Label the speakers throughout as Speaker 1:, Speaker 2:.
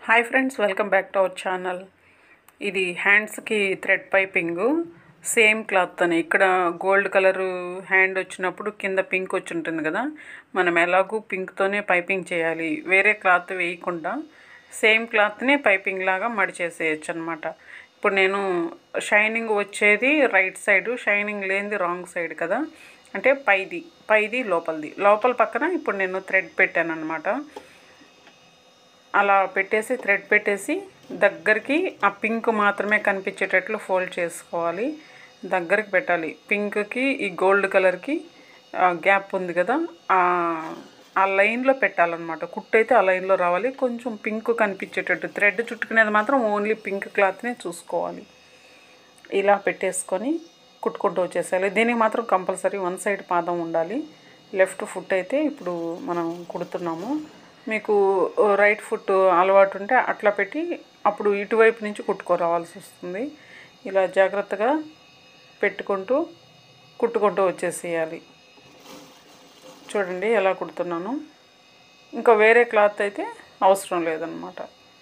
Speaker 1: Hi friends, welcome back to our channel. ఇది హ్యాండ్స్కి thread piping same క్లాత్తోనే. ఇక్కడ gold colour hand వచ్చినప్పుడు కింద పింక్ వచ్చి ఉంటుంది కదా, మనం ఎలాగూ పింక్తోనే పైపింగ్ చేయాలి. వేరే క్లాత్ వేయకుండా సేమ్ క్లాత్ని పైపింగ్ లాగా మడిచేసేయచ్చు అనమాట. ఇప్పుడు నేను షైనింగ్ వచ్చేది రైట్ సైడు, షైనింగ్ లేనిది రాంగ్ సైడ్ కదా, అంటే పైది లోపల పక్కన ఇప్పుడు నేను థ్రెడ్ పెట్టాను అనమాట. అలా పెట్టేసి థ్రెడ్ పెట్టేసి దగ్గరికి ఆ పింక్ మాత్రమే కనిపించేటట్లు ఫోల్డ్ చేసుకోవాలి. దగ్గరికి పెట్టాలి. పింక్కి ఈ గోల్డ్ కలర్కి గ్యాప్ ఉంది కదా, ఆ లైన్లో పెట్టాలన్నమాట. కుట్టు అయితే ఆ లైన్లో రావాలి. కొంచెం పింక్ కనిపించేటట్టు థ్రెడ్ చుట్టుకునేది మాత్రం ఓన్లీ పింక్ క్లాత్నే చూసుకోవాలి. ఇలా పెట్టేసుకొని కుట్టుకుంటూ వచ్చేసేయాలి. దీనికి మాత్రం కంపల్సరీ వన్ సైడ్ పాదం ఉండాలి. లెఫ్ట్ ఫుట్ అయితే ఇప్పుడు మనం కుడుతున్నాము. మీకు రైట్ ఫుట్ అలవాటు ఉంటే అట్లా పెట్టి అప్పుడు ఇటువైపు నుంచి కుట్టుకోరావాల్సి వస్తుంది. ఇలా జాగ్రత్తగా కుట్టుకుంటూ వచ్చేసేయాలి. చూడండి ఎలా కుడుతున్నాను. ఇంకా వేరే క్లాత్ అయితే అవసరం లేదన్నమాట.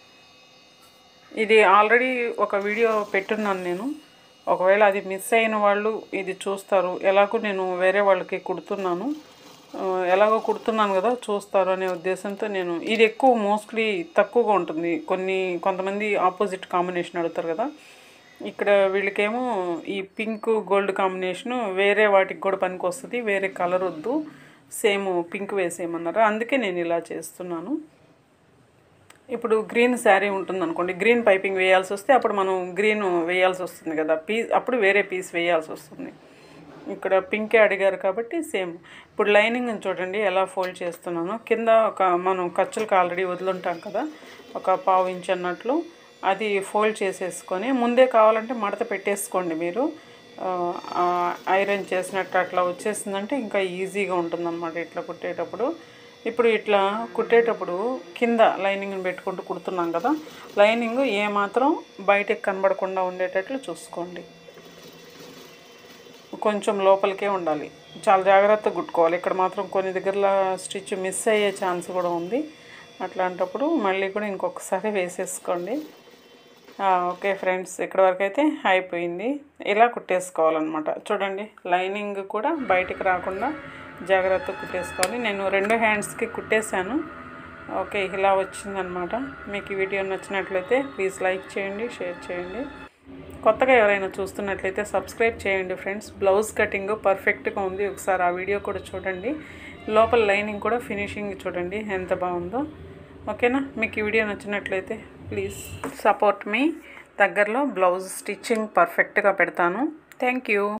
Speaker 1: ఇది ఆల్రెడీ ఒక వీడియో పెట్టున్నాను నేను. ఒకవేళ అది మిస్ అయిన వాళ్ళు ఇది చూస్తారు. ఎలాగో నేను వేరే వాళ్ళకి కుడుతున్నాను, ఎలాగో కుడుతున్నాను కదా, చూస్తారు అనే ఉద్దేశంతో నేను ఇది ఎక్కువ మోస్ట్లీ తక్కువగా ఉంటుంది. కొంతమంది ఆపోజిట్ కాంబినేషన్ అడుగుతారు కదా, ఇక్కడ వీళ్ళకేమో ఈ పింక్ గోల్డ్ కాంబినేషను వేరే వాటికి కూడా పనికి వస్తుంది. వేరే కలర్ వద్దు, సేమ్ పింక్ వేసేయమన్నారు. అందుకే నేను ఇలా చేస్తున్నాను. ఇప్పుడు గ్రీన్ శారీ ఉంటుంది అనుకోండి, గ్రీన్ పైపింగ్ వేయాల్సి వస్తే అప్పుడు మనం గ్రీన్ వేయాల్సి వస్తుంది కదా, అప్పుడు వేరే పీస్ వేయాల్సి వస్తుంది. ఇక్కడ పింకే అడిగారు కాబట్టి సేమ్. ఇప్పుడు లైనింగ్ చూడండి ఎలా ఫోల్డ్ చేస్తున్నాను. కింద మనం ఖర్చులకు ఆల్రెడీ వదులుంటాం కదా, ఒక 1/2 ఇంచ్ అన్నట్లు అది ఫోల్డ్ చేసేసుకొని ముందే కావాలంటే మడత పెట్టేసుకోండి. మీరు ఐరన్ చేసినట్టు అట్లా వచ్చేసిందంటే ఇంకా ఈజీగా ఉంటుందన్నమాట ఇట్లా కుట్టేటప్పుడు. ఇప్పుడు ఇట్లా కుట్టేటప్పుడు కింద లైనింగ్ని పెట్టుకుంటూ కుడుతున్నాం కదా, లైనింగ్ ఏమాత్రం బయటకు కనబడకుండా ఉండేటట్లు చూసుకోండి. కొంచెం లోపలికే ఉండాలి. చాలా జాగ్రత్తగా కుట్టుకోవాలి. ఇక్కడ మాత్రం కొన్ని దగ్గరలో స్టిచ్ మిస్ అయ్యే ఛాన్స్ కూడా ఉంది. అట్లాంటప్పుడు మళ్ళీ కూడా ఇంకొకసారి వేసేసుకోండి. ఓకే ఫ్రెండ్స్, ఇక్కడ వరకు అయితే అయిపోయింది. ఇలా కుట్టేసుకోవాలన్నమాట. చూడండి లైనింగ్ కూడా బయటికి రాకుండా జాగ్రత్తగా కుట్టేసుకోవాలి. నేను 2 హ్యాండ్స్కి కుట్టేశాను. ఓకే, ఇలా వచ్చిందనమాట. మీకు ఈ వీడియో నచ్చినట్లయితే ప్లీజ్ లైక్ చేయండి, షేర్ చేయండి. కొత్తగా ఎవరైనా చూస్తున్నట్లయితే సబ్స్క్రైబ్ చేయండి ఫ్రెండ్స్. బ్లౌజ్ కటింగ్ పర్ఫెక్ట్గా ఉంది. ఒకసారి ఆ వీడియో కూడా చూడండి. లోపల లైనింగ్ కూడా ఫినిషింగ్ చూడండి ఎంత బాగుందో. ఓకేనా, మీకు ఈ వీడియో నచ్చినట్లయితే ప్లీజ్ సపోర్ట్ మీ. దగ్గరలో బ్లౌజ్ స్టిచ్చింగ్ పర్ఫెక్ట్గా పెడతాను. Thank you.